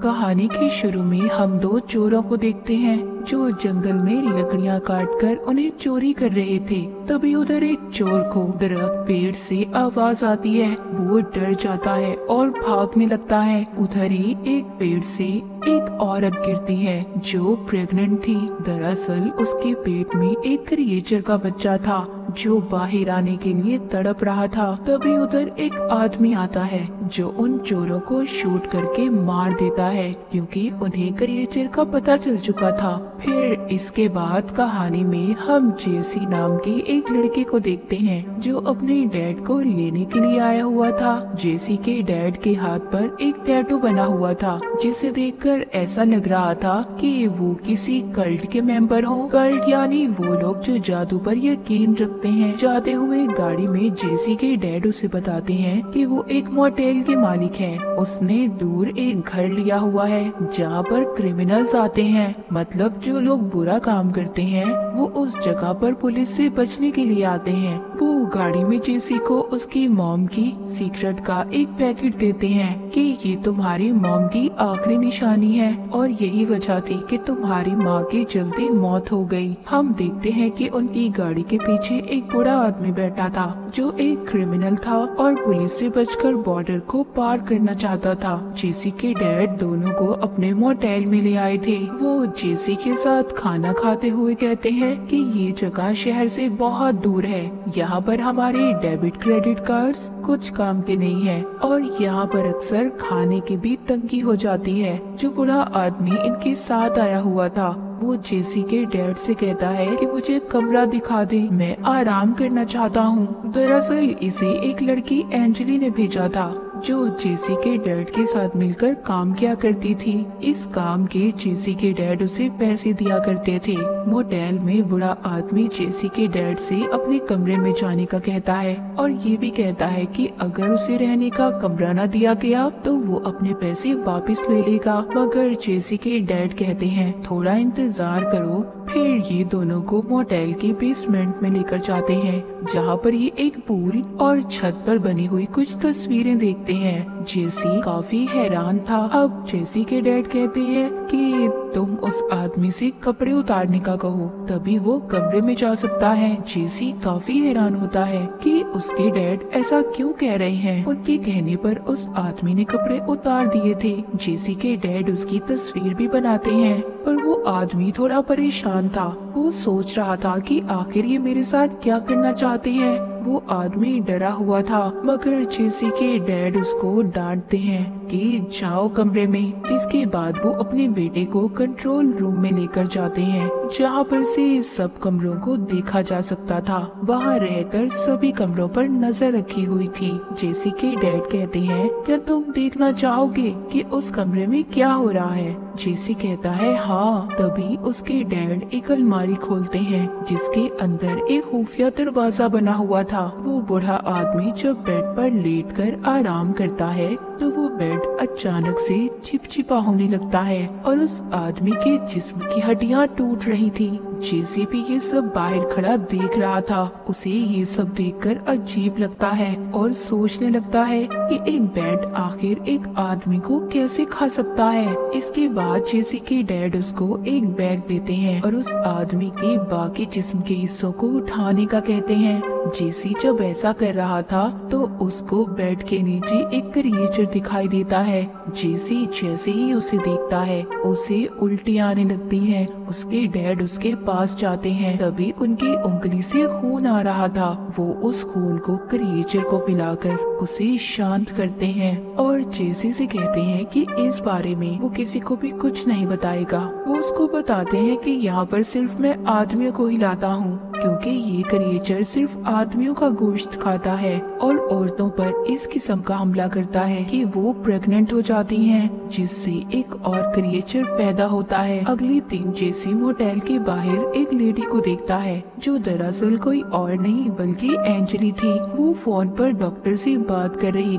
कहानी के शुरू में हम दो चोरों को देखते हैं जो जंगल में लकड़ियां काटकर उन्हें चोरी कर रहे थे। तभी उधर एक चोर को दरख्त पेड़ से आवाज आती है। वो डर जाता है और भागने लगता है। उधर ही एक पेड़ से एक औरत गिरती है जो प्रेग्नेंट थी। दरअसल उसके पेट में एक क्रिएचर का बच्चा था जो बाहर आने के लिए तड़प रहा था। तभी उधर एक आदमी आता है जो उन चोरों को शूट करके मार देता है क्योंकि उन्हें क्रिएचर का पता चल चुका था। फिर इसके बाद कहानी में हम जेसी नाम के एक लड़के को देखते हैं जो अपने डैड को लेने के लिए आया हुआ था। जेसी के डैड के हाथ पर एक टैटू बना हुआ था जिसे देखकर ऐसा लग रहा था कि वो किसी कल्ट के मेंबर हो। कल्ट यानी वो लोग जो जादू पर यकीन रखते हैं। जाते हुए गाड़ी में जेसी के डैड उसे बताते हैं कि वो एक मोटेल के मालिक है। उसने दूर एक घर लिया हुआ है जहाँ पर क्रिमिनल्स आते हैं, मतलब जो लोग बुरा काम करते हैं वो उस जगह पर पुलिस से बचने के लिए आते हैं। वो गाड़ी में जेसी को उसकी मॉम की सीक्रेट का एक पैकेट देते हैं कि ये तुम्हारी मॉम की आखिरी निशानी है और यही वजह थी कि तुम्हारी माँ की जल्दी मौत हो गई। हम देखते हैं कि उनकी गाड़ी के पीछे एक बूढ़ा आदमी बैठा था जो एक क्रिमिनल था और पुलिस से बचकर बॉर्डर को पार करना चाहता था। जेसी के डैड दोनों को अपने मोटेल में ले आए थे। वो जेसी के साथ खाना खाते हुए कहते हैं कि ये जगह शहर से बहुत दूर है, यहाँ पर हमारे डेबिट क्रेडिट कार्ड्स कुछ काम के नहीं है और यहाँ पर अक्सर खाने की भी तंगी हो जाती है। जो बूढ़ा आदमी इनके साथ आया हुआ था वो जेसी के डैड से कहता है कि मुझे कमरा दिखा दे, मैं आराम करना चाहता हूँ। दरअसल इसे एक लड़की एंजली ने भेजा था जो जेसी के डैड के साथ मिलकर काम किया करती थी। इस काम के जेसी के डैड उसे पैसे दिया करते थे। मोटेल में बूढ़ा आदमी जेसी के डैड से अपने कमरे में जाने का कहता है और ये भी कहता है कि अगर उसे रहने का कमरा न दिया गया तो वो अपने पैसे वापस ले लेगा। मगर जेसी के डैड कहते हैं थोड़ा इंतजार करो। फिर ये दोनों को मोटेल के बेसमेंट में लेकर जाते हैं जहाँ पर ये एक पूल और छत पर बनी हुई कुछ तस्वीरें देखते हैं। जेसी काफी हैरान था। अब जेसी के डैड कहते हैं कि तुम उस आदमी से कपड़े उतारने का कहो तभी वो कमरे में जा सकता है। जेसी काफी हैरान होता है कि उसके डैड ऐसा क्यों कह रहे हैं। उनके कहने पर उस आदमी ने कपड़े उतार दिए थे। जेसी के डैड उसकी तस्वीर भी बनाते हैं पर वो आदमी थोड़ा परेशान था। वो सोच रहा था कि आखिर ये मेरे साथ क्या करना चाहते हैं। वो आदमी डरा हुआ था मगर जेसी के डैड उसको डांटते हैं कि जाओ कमरे में। जिसके बाद वो अपने बेटे को कंट्रोल रूम में लेकर जाते हैं जहाँ पर से सब कमरों को देखा जा सकता था। वहाँ रहकर सभी कमरों पर नजर रखी हुई थी। जेसी के डैड कहते हैं क्या तुम देखना चाहोगे कि उस कमरे में क्या हो रहा है। जेसी कहता है हाँ। तभी उसके डैड एक अलमारी खोलते हैं जिसके अंदर एक खुफिया दरवाजा बना हुआ था। वो बूढ़ा आदमी जब बेड पर लेटकर आराम करता है तो वो बेड अचानक से चिपचिपा होने लगता है और उस आदमी के जिस्म की हड्डियां टूट रही थी। जेसी भी ये सब बाहर खड़ा देख रहा था। उसे ये सब देखकर अजीब लगता है और सोचने लगता है कि एक बेड आखिर एक आदमी को कैसे खा सकता है। इसके बाद जेसी के डैड उसको एक बैग देते हैं और उस आदमी के बाकी जिस्म के हिस्सों को उठाने का कहते हैं। जेसी जब ऐसा कर रहा था तो उसको बेड के नीचे एक क्रिएचर दिखाई देता है। जेसी जैसे ही उसे देखता है उसे उल्टी आने लगती है। उसके डैड उसके पास जाते हैं तभी उनकी उंगली से खून आ रहा था। वो उस खून को क्रिएचर को पिलाकर उसे शांत करते हैं और जेसी से कहते हैं कि इस बारे में वो किसी को भी कुछ नहीं बताएगा। वो उसको बताते हैं कि यहाँ पर सिर्फ मैं आदमियों को ही लाता हूँ क्योंकि ये क्रिएचर सिर्फ आदमियों का गोश्त खाता है और औरतों पर इस किस्म का हमला करता है कि वो प्रेग्नेंट हो जाती हैं, जिससे एक और क्रिएचर पैदा होता है। अगले दिन जेसी मोटेल के बाहर एक लेडी को देखता है जो दरअसल कोई और नहीं बल्कि एंजली थी। वो फोन पर डॉक्टर से बात कर रही थी।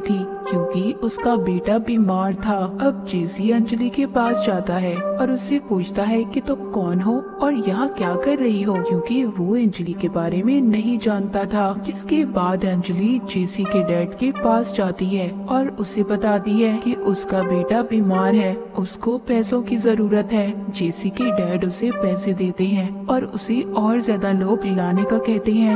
क्योंकि उसका बेटा बीमार था। अब जेसी अंजलि के पास जाता है और उससे पूछता है कि तुम कौन हो और यहाँ क्या कर रही हो, क्योंकि वो अंजलि के बारे में नहीं जानता था। जिसके बाद अंजलि जेसी के डैड के पास जाती है और उसे बताती है कि उसका बेटा बीमार है, उसको पैसों की जरूरत है। जेसी के डैड उसे पैसे देते हैं और उसे और ज्यादा लोग लाने का कहते हैं।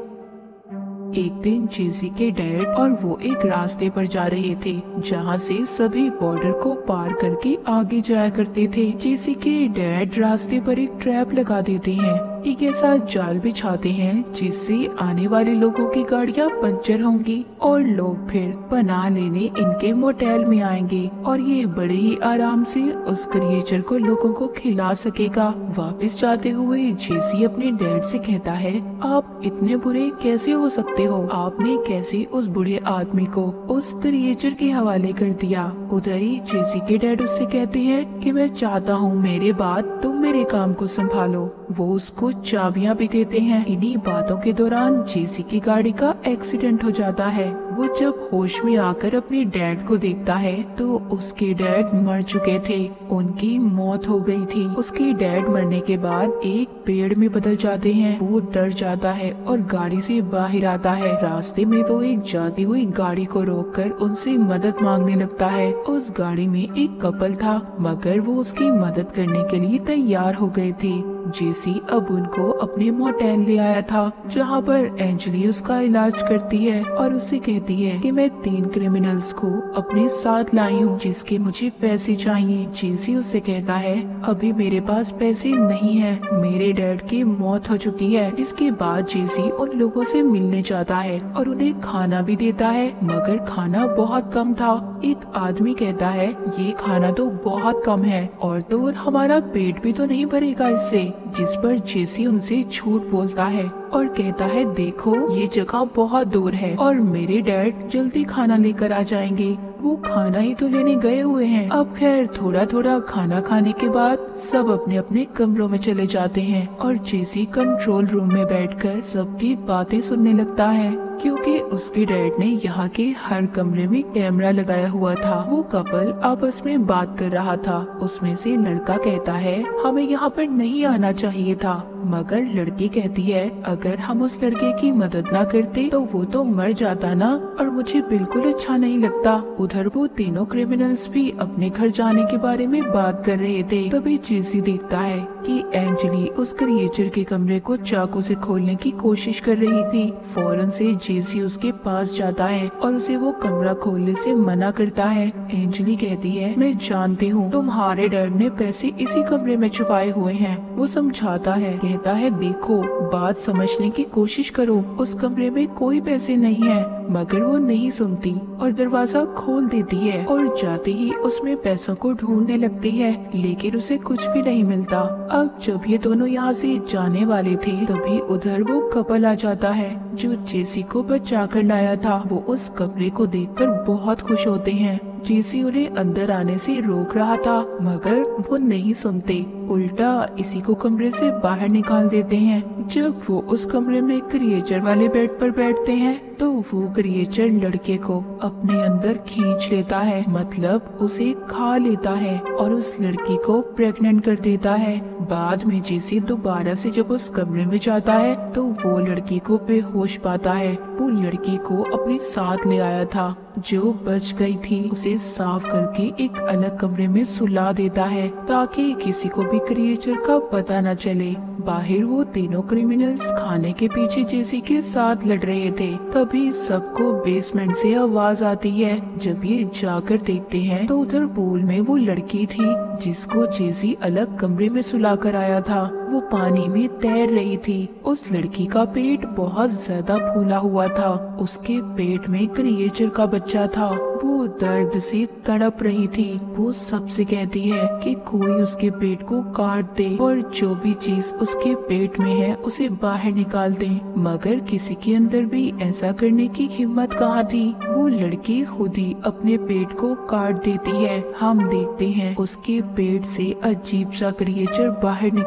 एक दिन जेसी के डैड और वो एक रास्ते पर जा रहे थे जहाँ से सभी बॉर्डर को पार करके आगे जाया करते थे। जेसी के डैड रास्ते पर एक ट्रैप लगा देते हैं, एक ऐसा जाल बिछाते हैं जिससे आने वाले लोगों की गाड़ियाँ पंचर होंगी और लोग फिर पनाह लेने इनके मोटेल में आएंगे और ये बड़े ही आराम से उस क्रिएचर को लोगों को खिला सकेगा। वापस जाते हुए जेसी अपने डैड से कहता है, आप इतने बुरे कैसे हो सकते हो, आपने कैसे उस बूढ़े आदमी को उस क्रिएचर के हवाले कर दिया। उधर ही जेसी के डैड उससे कहते हैं कि मैं चाहता हूँ मेरे बाद तुम मेरे काम को संभालो। वो उसको चाबियां भी देते हैं। इन्हीं बातों के दौरान जेसी की गाड़ी का एक्सीडेंट हो जाता है। वो जब होश में आकर अपने डैड को देखता है तो उसके डैड मर चुके थे, उनकी मौत हो गई थी। उसके डैड मरने के बाद एक पेड़ में बदल जाते हैं। वो डर जाता है और गाड़ी से बाहर आता है। रास्ते में वो एक जाती हुई गाड़ी को रोककर उनसे मदद मांगने लगता है। उस गाड़ी में एक कपल था मगर वो उसकी मदद करने के लिए तैयार हो गए थे। जेसी अब उनको अपने मोटेल ले आया था जहाँ पर एंजली उसका इलाज करती है और उसे कहती है कि मैं 3 क्रिमिनल्स को अपने साथ लाई हूँ जिसके मुझे पैसे चाहिए। जेसी उससे कहता है अभी मेरे पास पैसे नहीं है, मेरे डैड की मौत हो चुकी है। जिसके बाद जेसी उन लोगों से मिलने जाता है और उन्हें खाना भी देता है मगर खाना बहुत कम था। एक आदमी कहता है ये खाना तो बहुत कम है और तो और हमारा पेट भी तो नहीं भरेगा इससे। जिस पर जेसी उनसे झूठ बोलता है और कहता है देखो ये जगह बहुत दूर है और मेरे डैड जल्दी खाना लेकर आ जाएंगे, वो खाना ही तो लेने गए हुए हैं। अब खैर थोड़ा थोड़ा खाना खाने के बाद सब अपने अपने कमरों में चले जाते हैं और जेसी कंट्रोल रूम में बैठकर सबकी बातें सुनने लगता है क्योंकि उसके डैड ने यहाँ के हर कमरे में कैमरा लगाया हुआ था। वो कपल आपस में बात कर रहा था। उसमें से लड़का कहता है हमें यहाँ पर नहीं आना चाहिए था, मगर लड़की कहती है अगर हम उस लड़के की मदद ना करते तो वो तो मर जाता ना, और मुझे बिल्कुल अच्छा नहीं लगता। उधर वो तीनों क्रिमिनल्स भी अपने घर जाने के बारे में बात कर रहे थे। तभी जेसी देखता है कि एंजली उस क्रिएचर के कमरे को चाकू से खोलने की कोशिश कर रही थी। फौरन से जेसी उसके पास जाता है और उसे वो कमरा खोलने से मना करता है। एंजली कहती है मैं जानती हूँ तुम्हारे डैड ने पैसे इसी कमरे में छुपाए हुए हैं। वो समझाता है, कहता है देखो बात समझने की कोशिश करो, उस कमरे में कोई पैसे नहीं है। मगर वो नहीं सुनती और दरवाजा खोल देती है और जाते ही उसमें पैसों को ढूंढने लगती है लेकिन उसे कुछ भी नहीं मिलता। अब जब ये दोनों यहाँ से जाने वाले थे तभी उधर वो कपल आ जाता है जो जेसी को बचा कर लाया था। वो उस कमरे को देखकर बहुत खुश होते हैं। जेसी उन्हें अंदर आने से रोक रहा था मगर वो नहीं सुनते, उल्टा इसी को कमरे से बाहर निकाल देते हैं। जब वो उस कमरे में क्रिएचर वाले बेड पर बैठते हैं तो वो क्रिएचर लड़के को अपने अंदर खींच लेता है, मतलब उसे खा लेता है और उस लड़की को प्रेग्नेंट कर देता है। बाद में जेसी दोबारा से जब उस कमरे में जाता है तो वो लड़की को बेहोश पाता है। वो लड़की को अपने साथ ले आया था जो बच गई थी, उसे साफ करके एक अलग कमरे में सुला देता है ताकि किसी को भी क्रिएचर का पता न चले। बाहर वो तीनों क्रिमिनल्स खाने के पीछे जेसी के साथ लड़ रहे थे। तभी सबको बेसमेंट से आवाज आती है। जब ये जाकर देखते हैं तो उधर पूल में वो लड़की थी जिसको जेसी अलग कमरे में सुलाकर आया था। वो पानी में तैर रही थी। उस लड़की का पेट बहुत ज्यादा फूला हुआ था। उसके पेट में क्रिएचर का बच्चा था। वो दर्द से तड़प रही थी। वो सबसे कहती है कि कोई उसके पेट को काट दे और जो भी चीज उसके पेट में है उसे बाहर निकाल दे, मगर किसी के अंदर भी ऐसा करने की हिम्मत कहाँ थी। वो लड़की खुद ही अपने पेट को काट देती है। हम देखते हैं उसके पेट से अजीब सा क्रिएचर बाहर निकलता है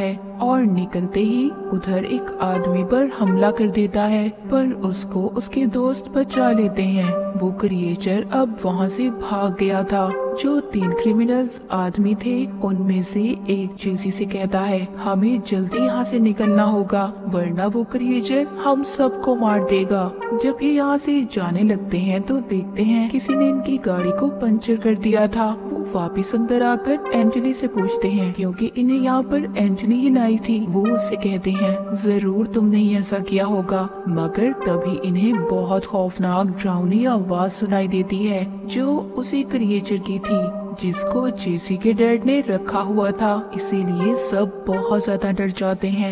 है और निकलते ही उधर एक आदमी पर हमला कर देता है, पर उसको उसके दोस्त बचा लेते हैं। वो क्रिएचर अब वहाँ से भाग गया था। जो 3 क्रिमिनल्स आदमी थे उनमें से एक जेसी से कहता है हमें जल्दी यहाँ से निकलना होगा वरना वो क्रिएचर हम सबको मार देगा। जब ये यहाँ से जाने लगते हैं तो देखते हैं किसी ने इनकी गाड़ी को पंचर कर दिया था। वो वापस अंदर आकर एंजली से पूछते हैं क्योंकि इन्हें यहाँ पर एंजली ही लाई थी। वो उससे कहते हैं जरूर तुमने ही ऐसा किया होगा, मगर तभी इन्हें बहुत खौफनाक डरावनी आवाज सुनाई देती है जो उसी क्रिएचर की थी जिसको जेसी के डैड ने रखा हुआ था। इसीलिए सब बहुत ज्यादा डर जाते हैं।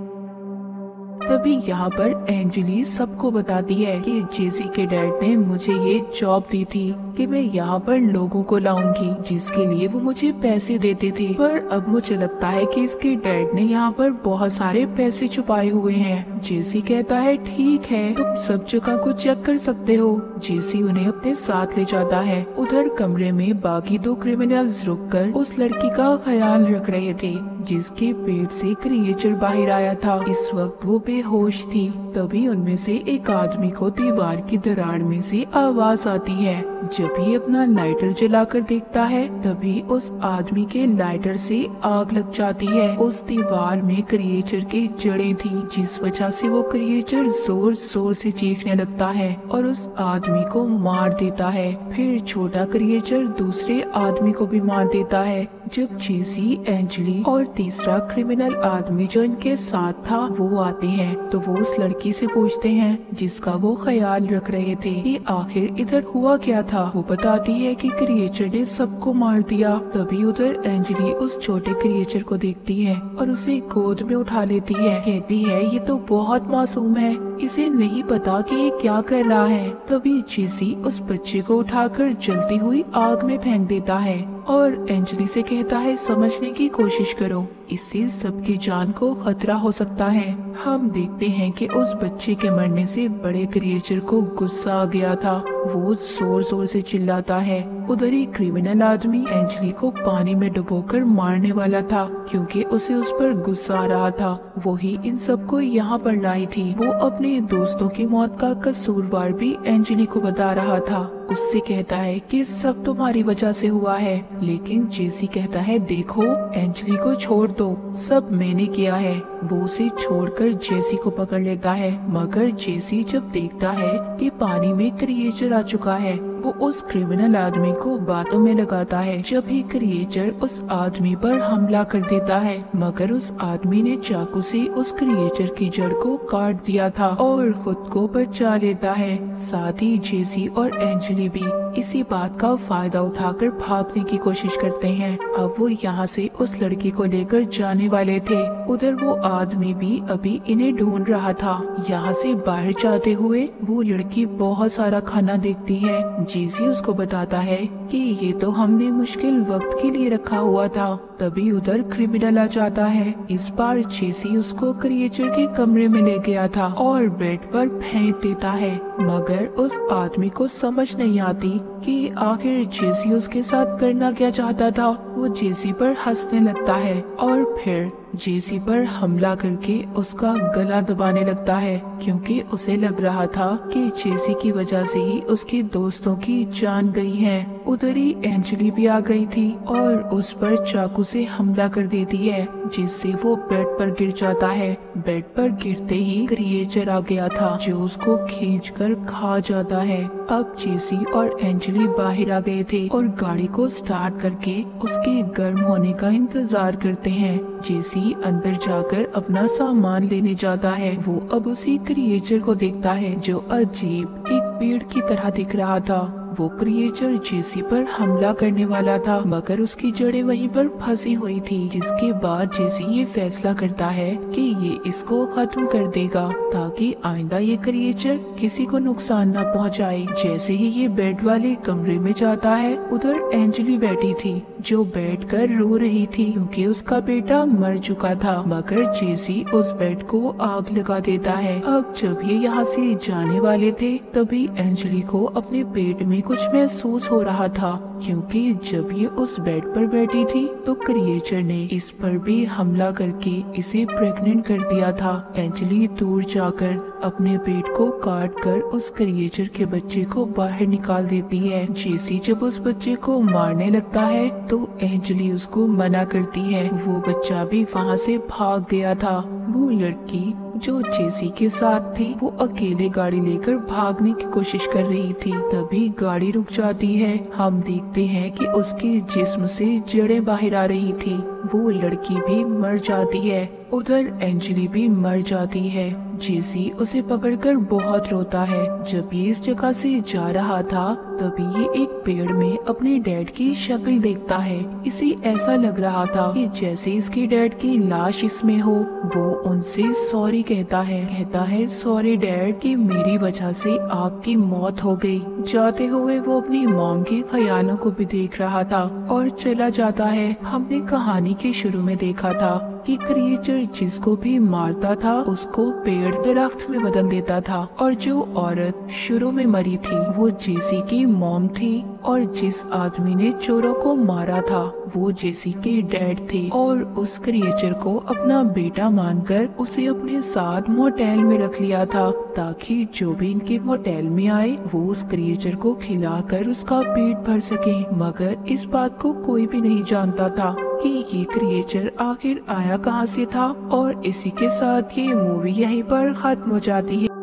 तभी यहाँ पर एंजली सबको बताती है कि जेसी के डैड ने मुझे ये जॉब दी थी कि मैं यहाँ पर लोगों को लाऊंगी, जिसके लिए वो मुझे पैसे देते थे। पर अब मुझे लगता है कि इसके डैड ने यहाँ पर बहुत सारे पैसे छुपाए हुए हैं। जेसी कहता है ठीक है, तुम सब जगह को चेक कर सकते हो। जेसी उन्हें अपने साथ ले जाता है। उधर कमरे में बाकी 2 क्रिमिनल्स रुककर उस लड़की का ख्याल रख रहे थे जिसके पेट से क्रिएचर बाहर आया था। इस वक्त वो बेहोश थी। तभी उनमें से एक आदमी को दीवार की दरार में से आवाज आती है। जब ये अपना लाइटर जलाकर देखता है तभी उस आदमी के लाइटर से आग लग जाती है। उस दीवार में क्रिएचर की जड़ें थी जिस वजह से वो क्रिएचर जोर जोर से चीखने लगता है और उस आदमी को मार देता है। फिर छोटा क्रिएचर दूसरे आदमी को भी मार देता है। जब जेसी, एंजली और तीसरा क्रिमिनल आदमी जो इनके साथ था वो आते हैं तो वो उस लड़की से पूछते हैं जिसका वो ख्याल रख रहे थे कि आखिर इधर हुआ क्या था। वो बताती है कि क्रिएचर ने सबको मार दिया। तभी उधर एंजली उस छोटे क्रिएचर को देखती है और उसे गोद में उठा लेती है। कहती है ये तो बहुत मासूम है, इसे नहीं पता कि ये क्या कर रहा है। तभी जेसी उस बच्चे को उठाकर जलती हुई आग में फेंक देता है और एंजली से कहता है समझने की कोशिश करो, इससे सबकी जान को खतरा हो सकता है। हम देखते हैं कि उस बच्चे के मरने से बड़े क्रिएचर को गुस्सा आ गया था। वो जोर जोर से चिल्लाता है। उधर ही क्रिमिनल आदमी एंजली को पानी में डुबोकर मारने वाला था क्योंकि उसे उस पर गुस्सा आ रहा था। वो ही इन सबको यहाँ पर लाई थी। वो अपने दोस्तों की मौत का कसूरवार भी एंजली को बता रहा था। उससे कहता है कि सब तुम्हारी वजह से हुआ है, लेकिन जेसी कहता है देखो एंजली को छोड़ दो, सब मैंने किया है। वो उसे छोड़कर जेसी को पकड़ लेता है, मगर जेसी जब देखता है कि पानी में क्रिएचर आ चुका है वो उस क्रिमिनल आदमी को बातों में लगाता है। जब ही क्रिएचर उस आदमी पर हमला कर देता है, मगर उस आदमी ने चाकू से उस क्रिएचर की जड़ को काट दिया था और खुद को बचा लेता है। साथ ही जेसी और एंजली भी इसी बात का फायदा उठाकर भागने की कोशिश करते हैं। अब वो यहाँ से उस लड़की को लेकर जाने वाले थे। उधर वो आदमी भी अभी इन्हें ढूंढ रहा था। यहाँ से बाहर जाते हुए वो लड़की बहुत सारा खाना देखती है। जेसी उसको बताता है कि ये तो हमने मुश्किल वक्त के लिए रखा हुआ था। तभी उधर क्रिमिनल आ जाता है। इस बार जेसी उसको क्रिएचर के कमरे में ले गया था और बेड पर फेंक देता है, मगर उस आदमी को समझ नहीं आती कि आखिर जेसी उसके साथ करना क्या चाहता था। वो जेसी पर हंसने लगता है और फिर जेसी पर हमला करके उसका गला दबाने लगता है क्योंकि उसे लग रहा था कि जेसी की वजह से ही उसके दोस्तों की जान गई है। उधर ही एंजली भी आ गई थी और उस पर चाकू से हमला कर देती है जिससे वो बेड पर गिर जाता है। बेड पर गिरते ही क्रिएचर आ गया था जो उसको खींचकर खा जाता है। अब जेसी और एंजली बाहर आ गए थे और गाड़ी को स्टार्ट करके उसके गर्म होने का इंतजार करते हैं। जेसी अंदर जाकर अपना सामान लेने जाता है। वो अब उसी क्रिएचर को देखता है जो अजीब एक पेड़ की तरह दिख रहा था। वो क्रिएचर जेसी पर हमला करने वाला था, मगर उसकी जड़ें वहीं पर फंसी हुई थी, जिसके बाद जेसी ये फैसला करता है कि ये इसको खत्म कर देगा ताकि आइंदा ये क्रिएचर किसी को नुकसान न पहुंचाए। जैसे ही ये बेड वाले कमरे में जाता है, उधर एंजली बैठी थी जो बैठकर रो रही थी क्योंकि उसका बेटा मर चुका था, मगर जेसी उस बेड को आग लगा देता है। अब जब ये यहाँ से जाने वाले थे तभी एंजली को अपने पेट में भी कुछ महसूस हो रहा था, क्योंकि जब ये उस बेड पर बैठी थी तो क्रिएचर ने इस पर भी हमला करके इसे प्रेग्नेंट कर दिया था। एंजली दूर जाकर अपने पेट को काट कर उस क्रिएचर के बच्चे को बाहर निकाल देती है। जेसी जब उस बच्चे को मारने लगता है तो एंजली उसको मना करती है। वो बच्चा भी वहाँ से भाग गया था। वो लड़की जो जेसी के साथ थी वो अकेले गाड़ी लेकर भागने की कोशिश कर रही थी। तभी गाड़ी रुक जाती है। हम देखते हैं कि उसके जिस्म से जड़ें बाहर आ रही थी। वो लड़की भी मर जाती है। उधर एंजली भी मर जाती है। जेसी उसे पकड़कर बहुत रोता है। जब ये इस जगह से जा रहा था तभी ये एक पेड़ में अपने डैड की शक्ल देखता है। इसे ऐसा लग रहा था कि जैसे इसके डैड की लाश इसमें हो। वो उनसे सॉरी कहता है सॉरी डैड कि मेरी वजह से आपकी मौत हो गई। जाते हुए वो अपनी मॉम के ख्यालों को भी देख रहा था और चला जाता है। हमने कहानी के शुरू में देखा था कि क्रिएचर जिसको भी मारता था उसको पेड़ दरख्त में बदल देता था, और जो औरत शुरू में मरी थी वो जेसी की मॉम थी, और जिस आदमी ने चोरों को मारा था वो जेसी के डैड थे। और उस क्रिएचर को अपना बेटा मानकर उसे अपने साथ मोटेल में रख लिया था ताकि जो भी इनके मोटेल में आए वो उस क्रिएचर को खिलाकर उसका पेट भर सके। मगर इस बात को कोई भी नहीं जानता था कि ये क्रिएचर आखिर आया कहाँ से था। और इसी के साथ ये मूवी यहीं पर खत्म हो जाती है।